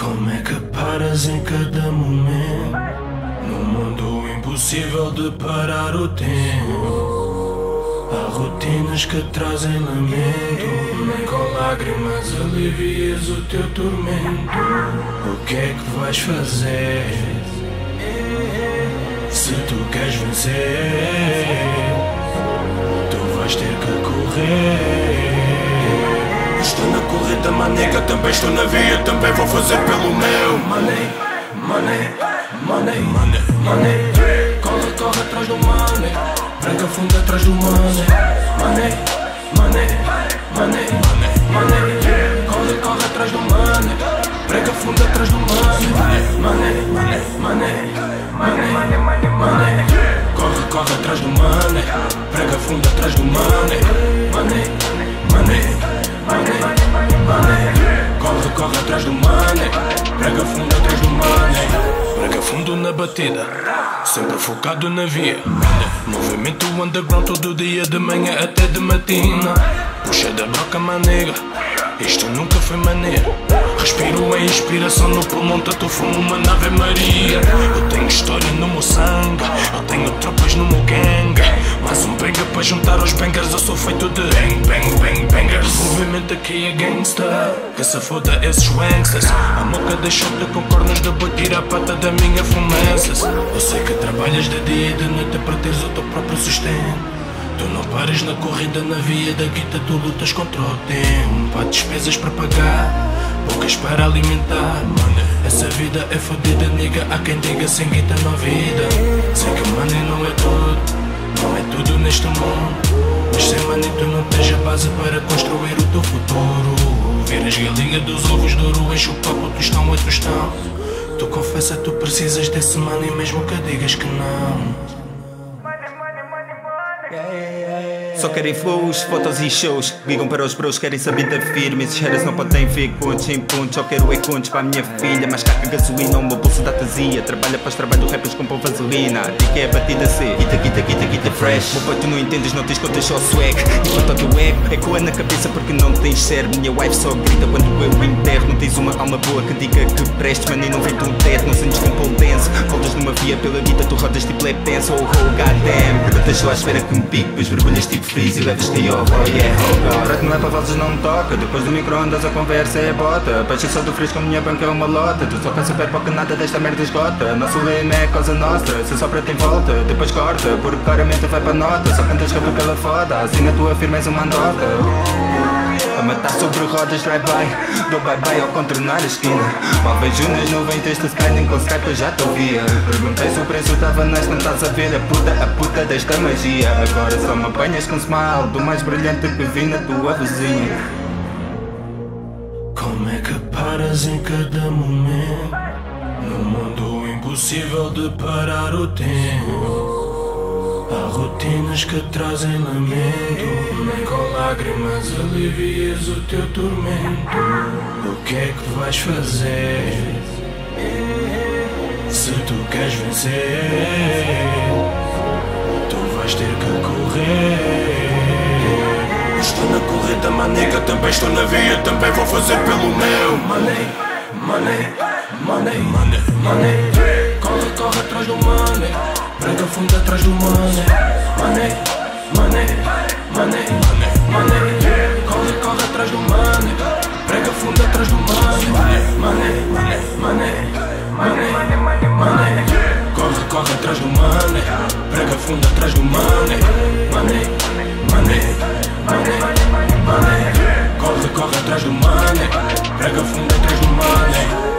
Como é que paras em cada momento? Num mundo impossível de parar o tempo. Há rotinas que trazem lamento, nem com lágrimas alivias o teu tormento. O que é que vais fazer? Se tu queres vencer, tu vais ter que correr. Estou na corrida, manega, também estou na via, também vou fazer pelo meu. Money, money, money, money, money. Corre, corre atrás do money, branca fundo atrás do money. Money, money, money, money, money. Corre, corre atrás do money, branca fundo atrás do money. Money, money, money, money, money. Corre, corre atrás do money, branca fundo atrás do money. Money, money, money, money. Corre, corre atrás do money, prega fundo atrás do money. Prega fundo na batida, sempre focado na via. Movimento underground todo dia, de manhã até de matina. Puxa da broca, manega, isto nunca foi maneiro. Respiro a inspiração no pulmão, tanto fumo uma Ave Maria. Eu tenho história no meu sangue, eu tenho tropas no meu gangue. Mais um banger para juntar aos bangers, eu sou feito de bang, bang, bang, bangers. O movimento aqui é gangsta, que se foda esses wanksters. A moca deixou-te com cornos de boi, tira a pata da minha fumaças. Eu sei que trabalhas de dia e de noite para teres o teu próprio sustento. Tu não pares na corrida, na via da guita, tu lutas contra o tempo. Há despesas para pagar, poucas para alimentar. Essa vida é fodida, nigga, há quem diga sem guita não há vida. Sei que money não é tudo, não é tudo neste mundo, mas sem money tu não tens a base para construir o teu futuro. Viras galinha dos ovos de ouro, enche o papo, tostão é tostão. Tu confessa, tu precisas desse money mesmo que digas que não. Só querem flows, fotos e shows. Ligam para os bros, querem saber da firma. Esses haters não podem ver pontos em pontos. Só quero é contos para a minha filha. Mas caca gasolina, o meu bolso da tazia. Trabalha para os trabalhos, rappers compram vaselina. Dica é a batida C, guita, guita, guita, guita fresh. Meu pai, tu não entendes, não tens contas, só swag. Enquanto todo ego, ecoa na cabeça porque não tens cérebro. Minha wife só grita quando eu enterro. Não tens uma alma boa que diga que prestes. Mano, e não vem tão teto, não sentes com pole dance. Voltas numa via pela guita, tu rodas tipo lap dance. Oh, oh, goddamn. Perguntas só à espera que me pique, pois borbulhas tipo freeze e leves-te ao oh yeah, oh God. Que não é para vozes, não me toca. Depois do micro-ondas a conversa é bota. Peixe só do fresco, a minha banca é uma lota. Tu só quer super pouco, nada desta merda esgota. Nosso lema é coisa nossa, se só para tem volta. Depois corta, porque claramente vai para nota. Só cantas rapa pela foda, assim na tua firma és uma andota. A matar sobre rodas, drive-by, dou bye-bye ao contornar a esquina. Mal vejo nas nuvens deste sky, nem com Skype eu já te ouvia. Perguntei se o preço estava nas, não estás a ver a puta desta magia. Agora só me apanhas com smile, do mais brilhante que vi na tua vizinha. Como é que paras em cada momento? Num mundo impossível de parar o tempo. Há rotinas que trazem lamento, nem com lágrimas alivias o teu tormento. O que é que vais fazer? Se tu queres vencer, tu vais ter que correr. Estou na corrida, manega, também estou na via, também vou fazer pelo meu. Money, money, money, money, money. Corre, corre atrás do money, branca fundo atrás do money. Money, money, money, money, money. Corre, corre atrás do money, branca fundo atrás do money. Money, money, money, money, money. Corre, corre atrás do money, branca fundo atrás do money. Money, money, money, money. Corre, corre atrás do money, prega fundo atrás do money.